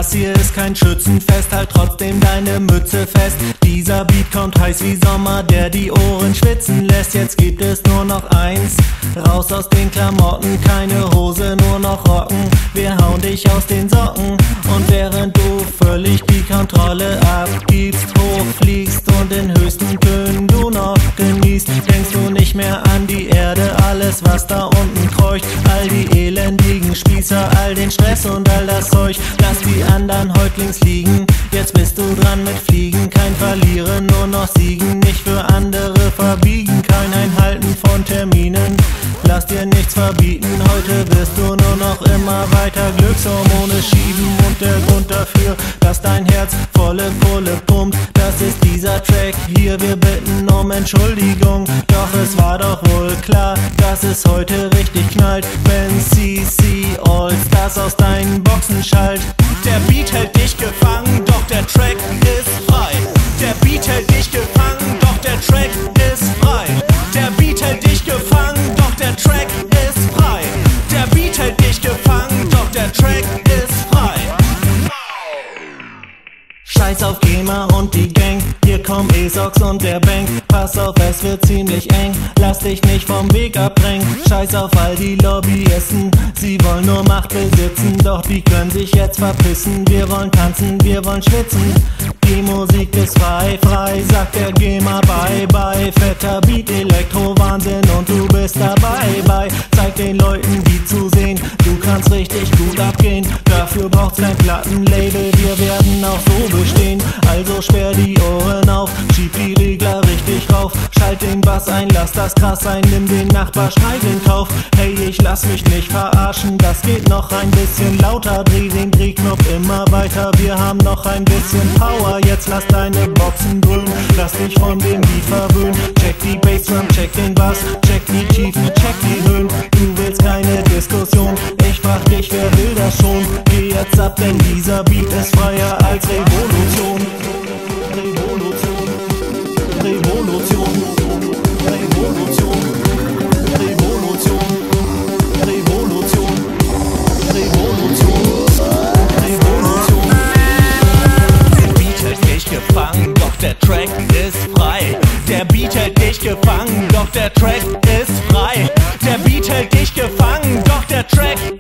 das hier ist kein Schützenfest, halt trotzdem deine Mütze fest. Dieser Beat kommt heiß wie Sommer, der die Ohren schwitzen lässt. Jetzt gibt es nur noch eins, raus aus den Klamotten, keine Hose, nur noch Rocken. Wir hauen dich aus den Socken und während du völlig die Kontrolle abgibst, hochfliegst und in höchsten Tönen du noch genießt, denkst du nicht mehr an die Erde, alles was da unten kreucht, all die elendigen Spießer, all den Stress und all das Zeug. Lass die anderen Häuptlings liegen, jetzt bist du dran mit Fliegen. Kein Verlieren, nur noch Siegen, nicht für andere verbiegen, kein Einhalten von Terminen. Lass dir nichts verbieten, heute wirst du nur noch immer weiter Glückshormone schieben. Und der Grund dafür, dass dein Herz volle Pulle pumpt, das ist dieser Track hier, wir bitten um Entschuldigung. Doch es war doch wohl klar, dass es heute richtig knallt, wenn CC All-Stars aus deinen Boxen schallt. Der Beat hält dich gefangen, doch der Track ist frei. Der Beat hält dich gefangen, doch der Track ist frei. Der Beat hält dich gefangen, doch der Track ist frei. Der Beat hält dich gefangen, doch der Track ist frei. Scheiß auf GEMA und die Gang, hier kommen ESOX und der Bank. Pass auf, es wird ziemlich eng, lass dich nicht vom Weg abdrängen. Scheiß auf all die Lobbyisten, sie wollen nur Macht besitzen, doch die können sich jetzt verpissen. Wir wollen tanzen, wir wollen schwitzen, die Musik ist frei, frei, sagt der GEMA bye bye. Fetter Beat, Elektro-Wahnsinn und du bist dabei, bei. Zeig den Leuten, die zusehen, du kannst richtig gut abgehen. Dafür braucht's kein Plattenlabel, wir werden auch so bestehen. Also sperr die Ohren auf, schieb die Regler richtig rauf, schalt den Bass ein, lass das krass sein, nimm den Nachbarstreit in Kauf. Hey, ich lass mich nicht verarschen, das geht noch ein bisschen lauter, dreh den Drehknopf immer weiter, wir haben noch ein bisschen Power. Jetzt lass deine Boxen dröhnen, lass dich von dem Beat verwöhnen. Check die Bassdrum, check den Bass, check die Tiefen, check die Höhen. Du willst keine Diskussion, ich frag dich, wer will das schon? Geh jetzt ab, denn dieser Beat ist freier als Revolution. Revolution, Revolution, Revolution, Revolution, Revolution, Revolution, Revolution. Der Beat hält dich gefangen, doch der Track ist frei. Der Beat hält dich gefangen, doch der Track ist frei. Der Beat hält dich gefangen, doch der Track